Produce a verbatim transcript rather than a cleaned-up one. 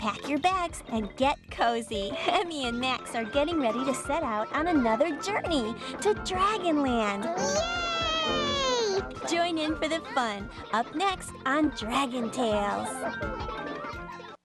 pack your bags and get cozy. Emmy and Max are getting ready to set out on another journey to Dragonland. Yay! Join in for the fun, up next on Dragon Tales.